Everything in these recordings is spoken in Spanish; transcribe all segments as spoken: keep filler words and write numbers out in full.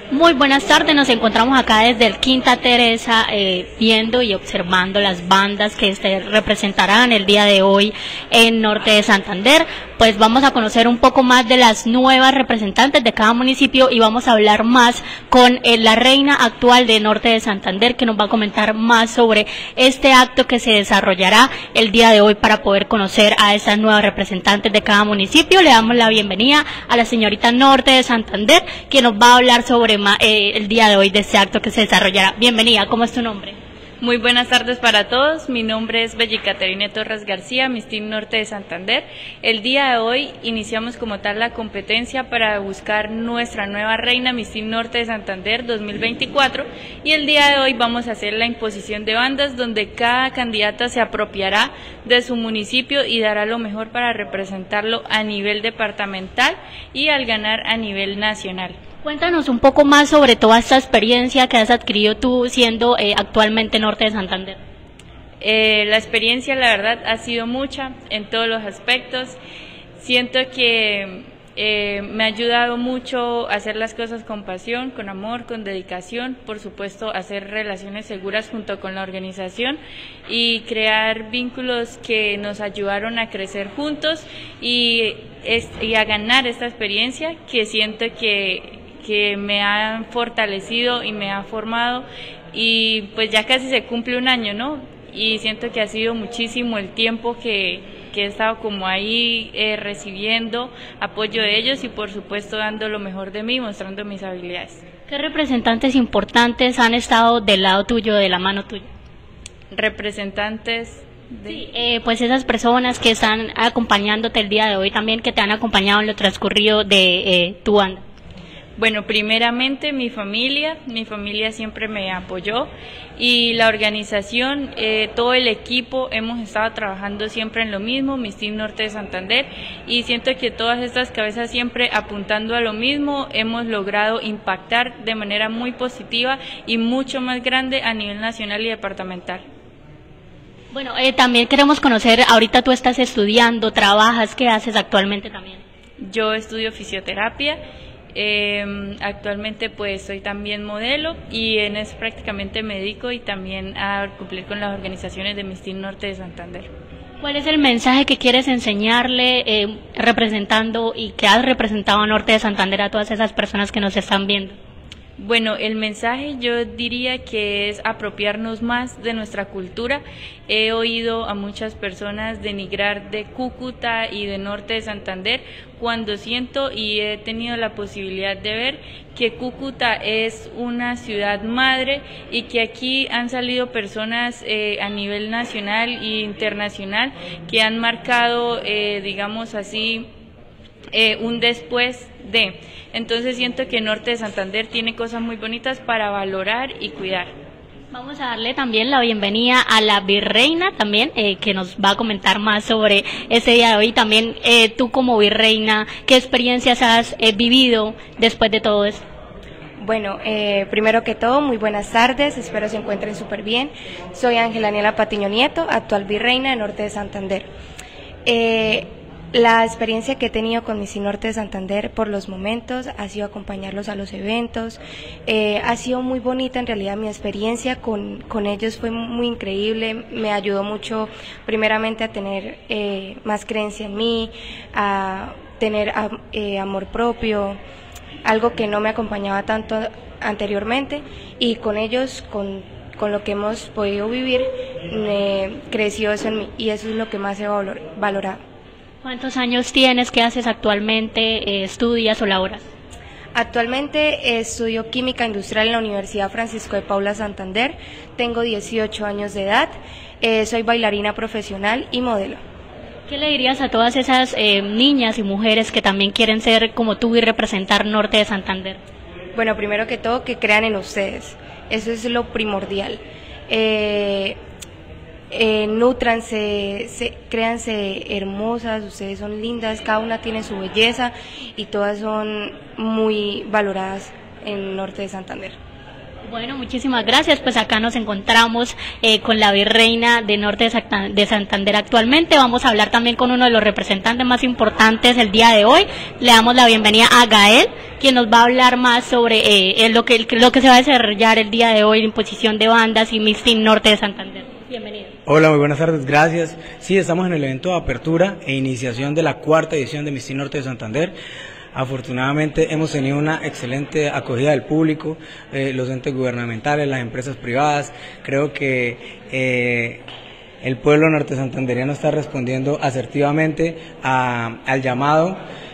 Muy buenas tardes, nos encontramos acá desde el Quinta Teresa eh, viendo y observando las bandas que se representarán el día de hoy en Norte de Santander. Pues vamos a conocer un poco más de las nuevas representantes de cada municipio y vamos a hablar más con eh, la reina actual de Norte de Santander, que nos va a comentar más sobre este acto que se desarrollará el día de hoy para poder conocer a esas nuevas representantes de cada municipio. Le damos la bienvenida a la señorita Norte de Santander, que nos va a hablar sobre Eh, el día de hoy de este acto que se desarrollará. Bienvenida, ¿cómo es tu nombre? Muy buenas tardes para todos, mi nombre es Belli Caterine Torres García, Miss Team Norte de Santander. El día de hoy iniciamos como tal la competencia para buscar nuestra nueva reina Miss Team Norte de Santander dos mil veinticuatro y el día de hoy vamos a hacer la imposición de bandas donde cada candidata se apropiará de su municipio y dará lo mejor para representarlo a nivel departamental y al ganar a nivel nacional. Cuéntanos un poco más sobre toda esta experiencia que has adquirido tú siendo eh, actualmente Norte de Santander. Eh, la experiencia, la verdad, ha sido mucha en todos los aspectos. Siento que eh, me ha ayudado mucho a hacer las cosas con pasión, con amor, con dedicación, por supuesto, hacer relaciones seguras junto con la organización y crear vínculos que nos ayudaron a crecer juntos y, y a ganar esta experiencia que siento que que me han fortalecido y me ha formado y pues ya casi se cumple un año, ¿no? Y siento que ha sido muchísimo el tiempo que, que he estado como ahí eh, recibiendo apoyo de ellos y por supuesto dando lo mejor de mí, mostrando mis habilidades. ¿Qué representantes importantes han estado del lado tuyo, de la mano tuya? Representantes de... Sí, eh, pues esas personas que están acompañándote el día de hoy también, que te han acompañado en lo transcurrido de eh, tu banda. Bueno, primeramente mi familia, mi familia siempre me apoyó y la organización, eh, todo el equipo, hemos estado trabajando siempre en lo mismo, Miss Team Norte de Santander, y siento que todas estas cabezas siempre apuntando a lo mismo, hemos logrado impactar de manera muy positiva y mucho más grande a nivel nacional y departamental. Bueno, eh, también queremos conocer, ahorita tú estás estudiando, trabajas, ¿qué haces actualmente también? Yo estudio fisioterapia. Eh, actualmente pues soy también modelo y en eso prácticamente me dedico y también a cumplir con las organizaciones de Miss Team Norte de Santander. ¿Cuál es el mensaje que quieres enseñarle eh, representando y que has representado a Norte de Santander a todas esas personas que nos están viendo? Bueno, el mensaje yo diría que es apropiarnos más de nuestra cultura. He oído a muchas personas denigrar de Cúcuta y de Norte de Santander cuando siento y he tenido la posibilidad de ver que Cúcuta es una ciudad madre y que aquí han salido personas eh, a nivel nacional e internacional que han marcado, eh, digamos así, Eh, un después de. Entonces siento que Norte de Santander tiene cosas muy bonitas para valorar y cuidar. Vamos a darle también la bienvenida a la virreina también, eh, que nos va a comentar más sobre ese día de hoy. También eh, tú como virreina, ¿qué experiencias has eh, vivido después de todo esto? Bueno, eh, primero que todo, muy buenas tardes, espero se encuentren súper bien. Soy Ángela Aniela Patiño Nieto, actual virreina de Norte de Santander. Eh, La experiencia que he tenido con Miss Norte de Santander por los momentos ha sido acompañarlos a los eventos, eh, ha sido muy bonita en realidad mi experiencia con, con ellos, fue muy increíble, me ayudó mucho primeramente a tener eh, más creencia en mí, a tener a, eh, amor propio, algo que no me acompañaba tanto anteriormente y con ellos, con con lo que hemos podido vivir, me creció eso en mí y eso es lo que más he valor, valorado. ¿Cuántos años tienes? ¿Qué haces actualmente? Eh, ¿Estudias o laboras? Actualmente eh, estudio Química Industrial en la Universidad Francisco de Paula Santander, tengo dieciocho años de edad, eh, soy bailarina profesional y modelo. ¿Qué le dirías a todas esas eh, niñas y mujeres que también quieren ser como tú y representar Norte de Santander? Bueno, primero que todo, que crean en ustedes, eso es lo primordial. Eh, Eh, nútranse, se, créanse hermosas, ustedes son lindas, cada una tiene su belleza y todas son muy valoradas en Norte de Santander. Bueno, muchísimas gracias. Pues acá nos encontramos eh, con la virreina de Norte de, Santa, de Santander actualmente. Vamos a hablar también con uno de los representantes más importantes el día de hoy. Le damos la bienvenida a Gael, quien nos va a hablar más sobre eh, lo, que, lo que se va a desarrollar el día de hoy, la imposición de bandas y Miss Teen Norte de Santander. Bienvenido. Hola, muy buenas tardes, gracias. Sí, estamos en el evento de apertura e iniciación de la cuarta edición de Miss Teen Norte de Santander. Afortunadamente hemos tenido una excelente acogida del público, eh, los entes gubernamentales, las empresas privadas. Creo que eh, el pueblo norte santanderiano está respondiendo asertivamente a, al llamado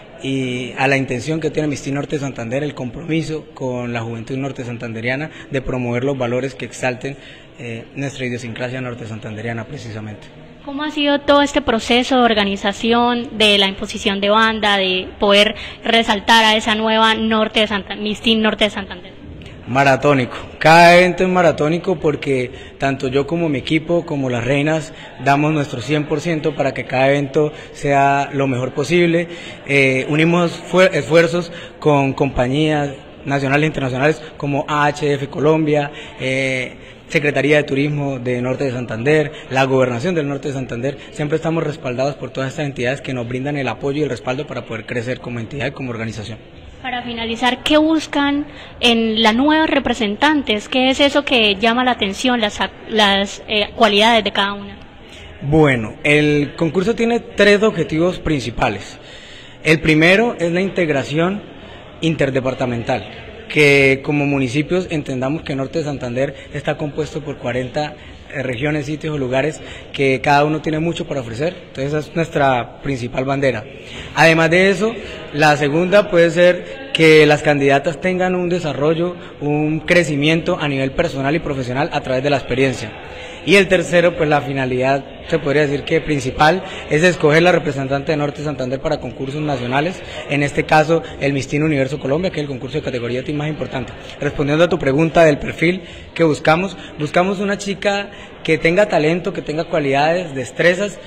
y a la intención que tiene Miss Teen Norte de Santander, el compromiso con la juventud norte santanderiana de promover los valores que exalten eh, nuestra idiosincrasia norte santanderiana precisamente. ¿Cómo ha sido todo este proceso de organización, de la imposición de banda, de poder resaltar a esa nueva norte de Santa, Miss Teen Norte de Santander? Maratónico, cada evento es maratónico porque tanto yo como mi equipo, como las reinas, damos nuestro cien por ciento para que cada evento sea lo mejor posible. Eh, unimos esfuerzos con compañías nacionales e internacionales como A H F Colombia, eh, Secretaría de Turismo de Norte de Santander, la Gobernación del Norte de Santander. Siempre estamos respaldados por todas estas entidades que nos brindan el apoyo y el respaldo para poder crecer como entidad y como organización. Para finalizar, ¿qué buscan en las nuevas representantes? ¿Qué es eso que llama la atención, las, las eh, cualidades de cada una? Bueno, el concurso tiene tres objetivos principales. El primero es la integración interdepartamental, que como municipios entendamos que Norte de Santander está compuesto por cuarenta regiones, sitios o lugares que cada uno tiene mucho para ofrecer. Entonces esa es nuestra principal bandera. Además de eso, la segunda puede ser que las candidatas tengan un desarrollo, un crecimiento a nivel personal y profesional a través de la experiencia. Y el tercero, pues la finalidad, se podría decir que principal, es escoger la representante de Norte de Santander para concursos nacionales, en este caso el Miss Teen Universo Colombia, que es el concurso de categoría teen más importante. Respondiendo a tu pregunta del perfil que buscamos, buscamos una chica que tenga talento, que tenga cualidades, destrezas,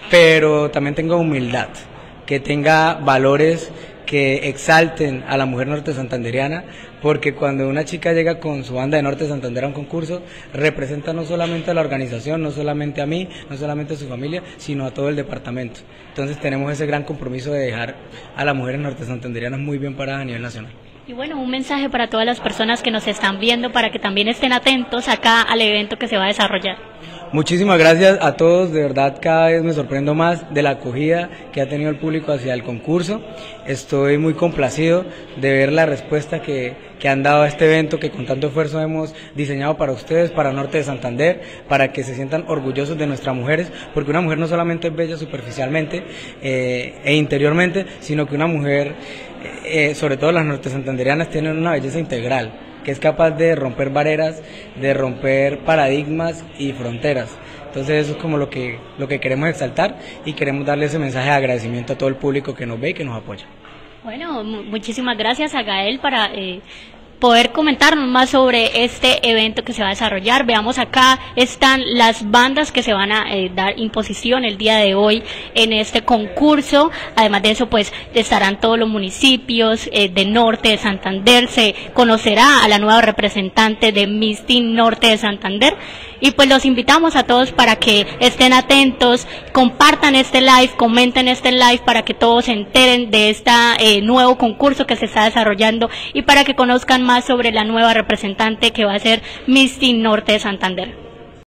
pero también tenga humildad, que tenga valores que exalten a la mujer norte santanderiana, porque cuando una chica llega con su banda de Norte de Santander a un concurso, representa no solamente a la organización, no solamente a mí, no solamente a su familia, sino a todo el departamento. Entonces tenemos ese gran compromiso de dejar a las mujeres norte santanderianas muy bien paradas a nivel nacional. Y bueno, un mensaje para todas las personas que nos están viendo para que también estén atentos acá al evento que se va a desarrollar. Muchísimas gracias a todos, de verdad cada vez me sorprendo más de la acogida que ha tenido el público hacia el concurso. Estoy muy complacido de ver la respuesta que, que han dado a este evento que con tanto esfuerzo hemos diseñado para ustedes, para Norte de Santander, para que se sientan orgullosos de nuestras mujeres, porque una mujer no solamente es bella superficialmente eh, e interiormente, sino que una mujer, eh, sobre todo las norte santanderianas, tienen una belleza integral, que es capaz de romper barreras, de romper paradigmas y fronteras. Entonces eso es como lo que, lo que queremos exaltar y queremos darle ese mensaje de agradecimiento a todo el público que nos ve y que nos apoya. Bueno, muchísimas gracias a Gael para eh, poder comentarnos más sobre este evento que se va a desarrollar. Veamos acá están las bandas que se van a eh, dar imposición el día de hoy en este concurso. Además de eso, pues estarán todos los municipios eh, de Norte de Santander. Se conocerá a la nueva representante de Miss Teen Norte de Santander. Y pues los invitamos a todos para que estén atentos, compartan este live, comenten este live para que todos se enteren de este eh, nuevo concurso que se está desarrollando y para que conozcan más sobre la nueva representante que va a ser Miss Teen Norte de Santander.